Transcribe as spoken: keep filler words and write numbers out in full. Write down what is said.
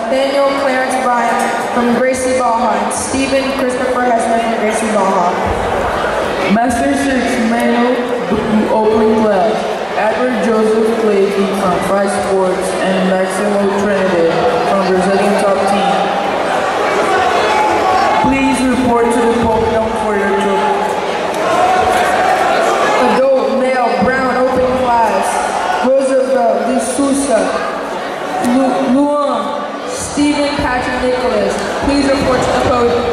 Nathaniel Clarence Bryan from Gracie Baja, and Stephen Christopher Hesman from Gracie Baja. Master six male opening class, Edward Joseph Leahy from Fry Sports and Maximo Trinidad from Brazilian Top Team. Please report to the podium for your children. Adult male brown opening class, Roosevelt De Sousa, Lu Luan, Stephen Patrick Nicholas. Please report to the podium.